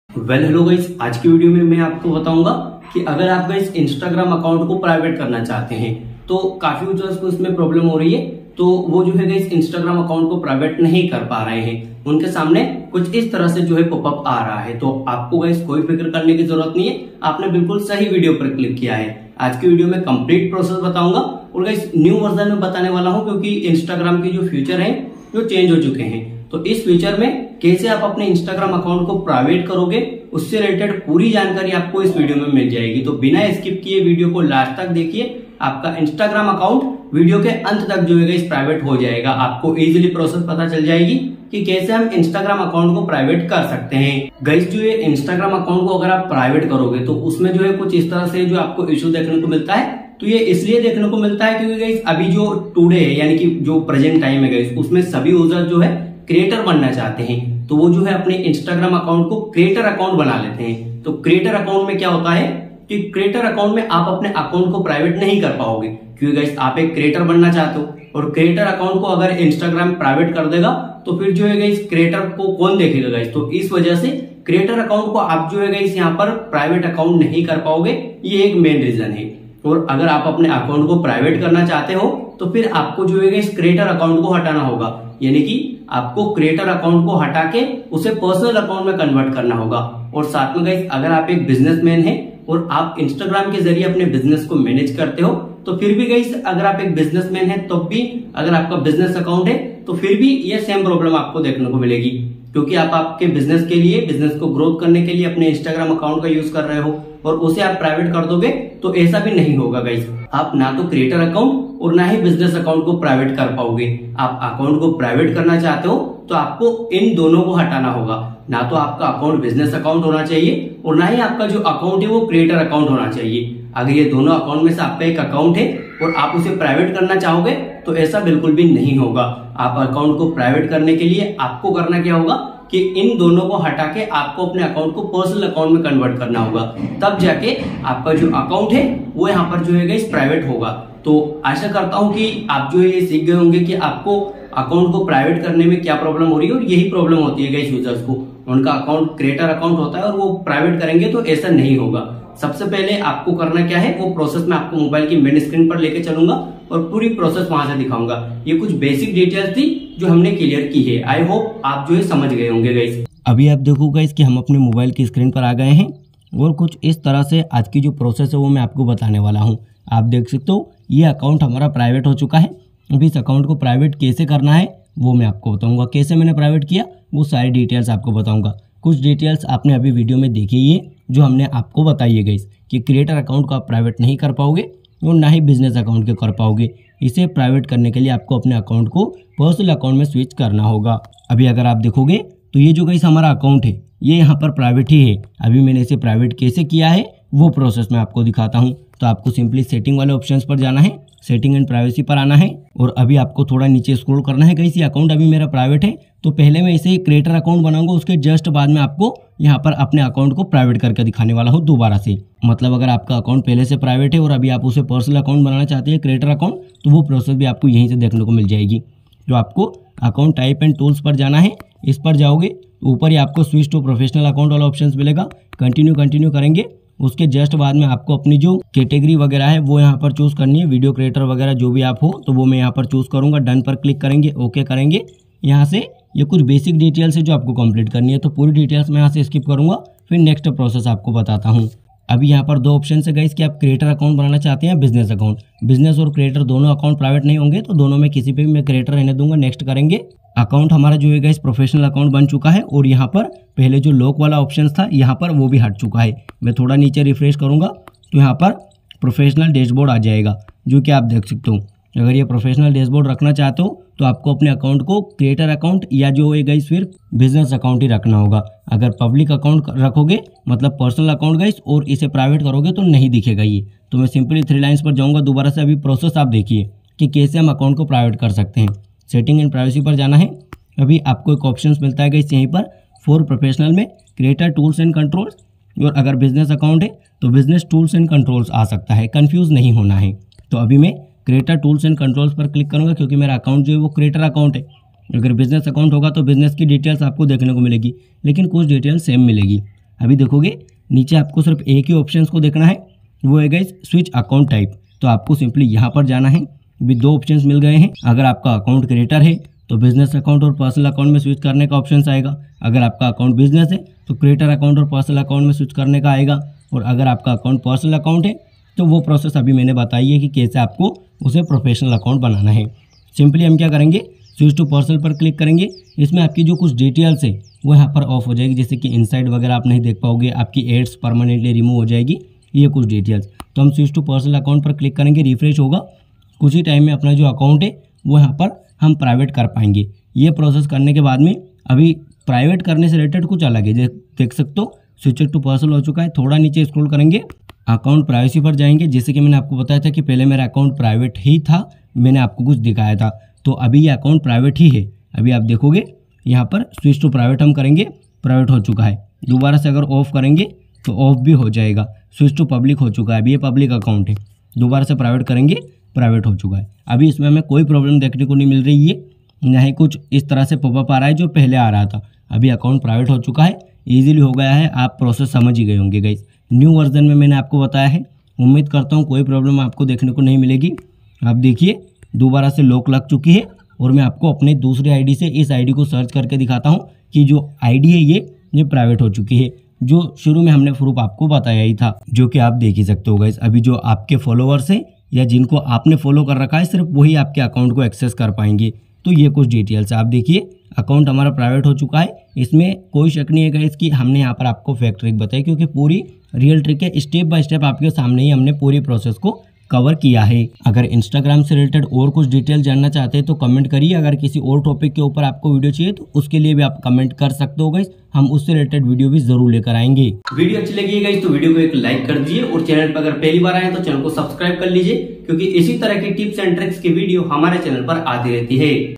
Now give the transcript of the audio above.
Hello guys, आज की video में मैं आपको बताऊंगा कि अगर आप गाइस इंस्टाग्राम अकाउंट को प्राइवेट करना चाहते हैं तो काफी यूजर्स को इसमें प्रॉब्लम हो रही है। तो वो जो है गाइस इंस्टाग्राम अकाउंट को प्राइवेट नहीं कर पा रहे हैं, उनके सामने कुछ इस तरह से जो है पॉपअप आ रहा है। तो आपको गाइस कोई फिक्र करने की जरूरत नहीं है, आपने बिल्कुल सही वीडियो पर क्लिक किया है। आज की वीडियो में कंप्लीट प्रोसेस बताऊंगा और गाइस न्यू वर्जन में बताने वाला हूं, क्योंकि इंस्टाग्राम के जो फीचर है वो चेंज हो चुके हैं। तो इस फीचर में कैसे आप अपने इंस्टाग्राम अकाउंट को प्राइवेट करोगे, उससे रिलेटेड पूरी जानकारी आपको इस वीडियो में मिल जाएगी। तो बिना स्किप किए वीडियो को लास्ट तक देखिए, आपका इंस्टाग्राम अकाउंट वीडियो के अंत तक जो है इस प्राइवेट हो जाएगा। आपको इजीली प्रोसेस पता चल जाएगी कि कैसे हम इंस्टाग्राम अकाउंट को प्राइवेट कर सकते हैं। गाइस जो ये इंस्टाग्राम अकाउंट को अगर आप प्राइवेट करोगे तो उसमें जो है कुछ इस तरह से जो आपको इश्यू देखने को मिलता है। तो ये इसलिए देखने को मिलता है क्योंकि गाइस अभी जो टुडे है यानी कि जो प्रेजेंट टाइम है गाइस, उसमें सभी यूजर जो है क्रिएटर बनना चाहते हैं। तो वो जो है अपने इंस्टाग्राम अकाउंट को क्रिएटर अकाउंट बना लेते हैं। तो क्रिएटर अकाउंट में क्या होता है कि क्रिएटर अकाउंट में आप अपने अकाउंट को प्राइवेट नहीं कर पाओगे, क्योंकि गाइस आप एक क्रिएटर बनना चाहते हो और क्रिएटर अकाउंट को अगर इंस्टाग्राम प्राइवेट कर देगा तो फिर जो है गाइस क्रिएटर को कौन देखेगा गाइस। तो इस वजह से क्रिएटर अकाउंट को आप जो है गाइस यहाँ पर प्राइवेट अकाउंट नहीं कर पाओगे, ये एक मेन रीजन है। और अगर आप अपने अकाउंट को प्राइवेट करना चाहते हो तो फिर आपको जो है इस क्रिएटर अकाउंट को हटाना होगा, यानी कि आपको क्रिएटर अकाउंट को हटा के उसे पर्सनल अकाउंट में कन्वर्ट करना होगा। और साथ में गाइस अगर आप एक बिजनेसमैन हैं और आप इंस्टाग्राम के जरिए अपने बिजनेस को मैनेज करते हो तो फिर भी गाइस अगर आप एक बिजनेसमैन हैं तब भी अगर आपका बिजनेस अकाउंट है तो फिर भी ये सेम प्रॉब्लम आपको देखने को मिलेगी, क्योंकि आप आपके बिजनेस के लिए, बिजनेस को ग्रोथ करने के लिए अपने इंस्टाग्राम अकाउंट का यूज कर रहे हो और उसे आप प्राइवेट कर दोगे तो ऐसा भी नहीं होगा गाइस। आप ना तो क्रिएटर अकाउंट और ना ही बिजनेस अकाउंट को प्राइवेट कर पाओगे। आप अकाउंट को प्राइवेट करना चाहते हो तो आपको इन दोनों को हटाना होगा। ना तो आपका अकाउंट बिजनेस अकाउंट होना चाहिए और ना ही आपका जो अकाउंट है वो क्रिएटर अकाउंट होना चाहिए। अगर ये दोनों अकाउंट में से आपका एक अकाउंट है और आप उसे प्राइवेट करना चाहोगे तो ऐसा बिल्कुल भी नहीं होगा। आप अकाउंट को प्राइवेट करने के लिए आपको करना क्या होगा कि इन दोनों को हटा के आपको अपने अकाउंट को पर्सनल अकाउंट में कन्वर्ट करना होगा, तब जाके आपका जो अकाउंट है वो यहाँ पर जो है इस प्राइवेट होगा। तो आशा करता हूं कि आप जो है ये सीख गए होंगे कि आपको अकाउंट को प्राइवेट करने में क्या प्रॉब्लम हो रही है। और यही प्रॉब्लम होती है गाइस यूजर्स को, उनका अकाउंट क्रिएटर अकाउंट होता है और वो प्राइवेट करेंगे तो ऐसा नहीं होगा। सबसे पहले आपको करना क्या है वो प्रोसेस मैं आपको मोबाइल की मेन स्क्रीन पर लेके चलूंगा और पूरी प्रोसेस वहां से दिखाऊंगा। ये कुछ बेसिक डिटेल्स थी जो हमने क्लियर की है। आई होप आप जो है समझ गए होंगे गाइस। अभी आप देखो गाइस कि हम अपने मोबाइल की स्क्रीन पर आ गए हैं और कुछ इस तरह से आज की जो प्रोसेस है वो मैं आपको बताने वाला हूँ। आप देख सकते हो ये अकाउंट हमारा प्राइवेट हो चुका है। अभी इस अकाउंट को प्राइवेट कैसे करना है वो मैं आपको बताऊंगा। कैसे मैंने प्राइवेट किया वो सारी डिटेल्स आपको बताऊंगा। कुछ डिटेल्स आपने अभी वीडियो में देखी ही है जो हमने आपको बताई है गाइस कि क्रिएटर अकाउंट को आप प्राइवेट नहीं कर पाओगे और ना ही बिजनेस अकाउंट के कर पाओगे। इसे प्राइवेट करने के लिए आपको अपने अकाउंट को पर्सनल अकाउंट में स्विच करना होगा। अभी अगर आप देखोगे तो ये जो गाइस हमारा अकाउंट है ये यहाँ पर प्राइवेट ही है। अभी मैंने इसे प्राइवेट कैसे किया है वो प्रोसेस मैं आपको दिखाता हूँ। तो आपको सिंपली सेटिंग वाले ऑप्शंस पर जाना है, सेटिंग एंड प्राइवेसी पर आना है और अभी आपको थोड़ा नीचे स्क्रॉल करना है। गाइस ये अकाउंट अभी मेरा प्राइवेट है तो पहले मैं इसे क्रिएटर अकाउंट बनाऊंगा, उसके जस्ट बाद में आपको यहाँ पर अपने अकाउंट को प्राइवेट करके दिखाने वाला हूँ दोबारा से। मतलब अगर आपका अकाउंट पहले से प्राइवेट है और अभी आप उसे पर्सनल अकाउंट बनाना चाहते हैं क्रिएटर अकाउंट, तो वो प्रोसेस भी आपको यहीं से देखने को मिल जाएगी। तो आपको अकाउंट टाइप एंड टूल्स पर जाना है। इस पर जाओगे तो ऊपर ही आपको स्विच टू प्रोफेशनल अकाउंट वाला ऑप्शन मिलेगा। कंटिन्यू करेंगे, उसके जस्ट बाद में आपको अपनी जो कैटेगरी वगैरह है वो यहाँ पर चूज करनी है। वीडियो क्रिएटर वगैरह जो भी आप हो तो वो मैं यहाँ पर चूज करूँगा। डन पर क्लिक करेंगे, ओके करेंगे। यहाँ से ये कुछ बेसिक डिटेल्स है जो आपको कंप्लीट करनी है, तो पूरी डिटेल्स मैं यहाँ से स्किप करूँगा, फिर नेक्स्ट प्रोसेस आपको बताता हूँ। अभी यहाँ पर दो ऑप्शन है गाइस कि आप क्रिएटर अकाउंट बनाना चाहते हैं बिजनेस अकाउंट। बिजनेस और क्रिएटर दोनों अकाउंट प्राइवेट नहीं होंगे तो दोनों में किसी पे भी मैं क्रिएटर रहने दूंगा। नेक्स्ट करेंगे। अकाउंट हमारा जो है गाइस प्रोफेशनल अकाउंट बन चुका है और यहाँ पर पहले जो लॉक वाला ऑप्शन था यहाँ पर वो भी हट चुका है। मैं थोड़ा नीचे रिफ्रेश करूँगा तो यहाँ पर प्रोफेशनल डैशबोर्ड आ जाएगा, जो कि आप देख सकते हो। अगर ये प्रोफेशनल डैशबोर्ड रखना चाहते हो तो आपको अपने अकाउंट को क्रिएटर अकाउंट या जो है गाइस फिर बिजनेस अकाउंट ही रखना होगा। अगर पब्लिक अकाउंट रखोगे मतलब पर्सनल अकाउंट गाइस और इसे प्राइवेट करोगे तो नहीं दिखेगा ये। तो मैं सिंपली 3 लाइन्स पर जाऊंगा दोबारा से। अभी प्रोसेस आप देखिए कि कैसे हम अकाउंट को प्राइवेट कर सकते हैं। सेटिंग एंड प्राइवेसी पर जाना है। अभी आपको एक ऑप्शन मिलता है गाइस यहीं पर फॉर प्रोफेशनल में क्रिएटर टूल्स एंड कंट्रोल्स, और अगर बिजनेस अकाउंट है तो बिजनेस टूल्स एंड कंट्रोल्स आ सकता है। कन्फ्यूज नहीं होना है। तो अभी मैं क्रिएटर टूल्स एंड कंट्रोल्स पर क्लिक करूंगा क्योंकि मेरा अकाउंट जो है वो क्रिएटर अकाउंट है। अगर बिजनेस अकाउंट होगा तो बिजनेस की डिटेल्स आपको देखने को मिलेगी, लेकिन कुछ डिटेल्स सेम मिलेगी। अभी देखोगे नीचे आपको सिर्फ एक ही ऑप्शन को देखना है, वो है गाइस स्विच अकाउंट टाइप। तो आपको सिंपली यहाँ पर जाना है। अभी दो ऑप्शंस मिल गए हैं। अगर आपका अकाउंट क्रिएटर है तो बिजनेस अकाउंट और पर्सनल अकाउंट में स्विच करने का ऑप्शन आएगा। अगर आपका अकाउंट बिजनेस है तो क्रिएटर अकाउंट और पर्सनल अकाउंट में स्विच करने का आएगा। और अगर आपका अकाउंट पर्सनल अकाउंट है तो वो प्रोसेस अभी मैंने बताई है कि कैसे आपको उसे प्रोफेशनल अकाउंट बनाना है। सिंपली हम क्या करेंगे, स्विच टू पर्सनल पर क्लिक करेंगे। इसमें आपकी जो कुछ डिटेल्स है वो यहाँ पर ऑफ हो जाएगी, जैसे कि इनसाइड वगैरह आप नहीं देख पाओगे, आपकी एड्स परमानेंटली रिमूव हो जाएगी, ये कुछ डिटेल्स। तो हम स्विच टू पर्सनल अकाउंट पर क्लिक करेंगे, रिफ्रेश होगा। कुछ ही टाइम में अपना जो अकाउंट है वो यहाँ पर हम प्राइवेट कर पाएंगे। ये प्रोसेस करने के बाद में अभी प्राइवेट करने से रिलेटेड कुछ अलग है, देख सकते हो स्विच टू पर्सनल हो चुका है। थोड़ा नीचे स्क्रॉल करेंगे, अकाउंट प्राइवेसी पर जाएंगे। जैसे कि मैंने आपको बताया था कि पहले मेरा अकाउंट प्राइवेट ही था, मैंने आपको कुछ दिखाया था, तो अभी ये अकाउंट प्राइवेट ही है। अभी आप देखोगे यहाँ पर स्विच टू प्राइवेट हम करेंगे, प्राइवेट हो चुका है। दोबारा से अगर ऑफ करेंगे तो ऑफ भी हो जाएगा। स्विच टू पब्लिक हो चुका है, अभी ये पब्लिक अकाउंट है। दोबारा से प्राइवेट करेंगे, प्राइवेट हो चुका है। अभी इसमें हमें कोई प्रॉब्लम देखने को नहीं मिल रही है, ना ही कुछ इस तरह से पॉपअप आ रहा है जो पहले आ रहा था। अभी अकाउंट प्राइवेट हो चुका है, ईजिली हो गया है। आप प्रोसेस समझ ही गए होंगे गाइस। न्यू वर्जन में मैंने आपको बताया है। उम्मीद करता हूँ कोई प्रॉब्लम आपको देखने को नहीं मिलेगी। आप देखिए दोबारा से लॉक लग चुकी है और मैं आपको अपने दूसरे आईडी से इस आईडी को सर्च करके दिखाता हूँ कि जो आईडी है ये प्राइवेट हो चुकी है, जो शुरू में हमने प्रूफ आपको बताया ही था, जो कि आप देख ही सकते हो गाइस। अभी जो आपके फॉलोअर्स हैं या जिनको आपने फॉलो कर रखा है सिर्फ वही आपके अकाउंट को एक्सेस कर पाएंगे। तो ये कुछ डिटेल्स आप देखिए, अकाउंट हमारा प्राइवेट हो चुका है। इसमें कोई शक नहीं है गाइस कि हमने यहाँ पर आपको फेक ट्रिक बताई, क्योंकि पूरी रियल ट्रिक है, स्टेप बाय स्टेप आपके सामने ही हमने पूरी प्रोसेस को कवर किया है। अगर इंस्टाग्राम से रिलेटेड और कुछ डिटेल जानना चाहते हैं तो कमेंट करिए। अगर किसी और टॉपिक के ऊपर आपको वीडियो चाहिए तो उसके लिए भी आप कमेंट कर सकते हो गाइस, हम उससे रिलेटेड वीडियो भी जरूर लेकर आएंगे। वीडियो अच्छी लगी है गाइस तो वीडियो को एक लाइक कर दीजिए और चैनल पर अगर पहली बार आए तो चैनल को सब्सक्राइब कर लीजिए, क्योंकि इसी तरह की टिप्स एंड ट्रिक्स की वीडियो हमारे चैनल पर आती रहती है।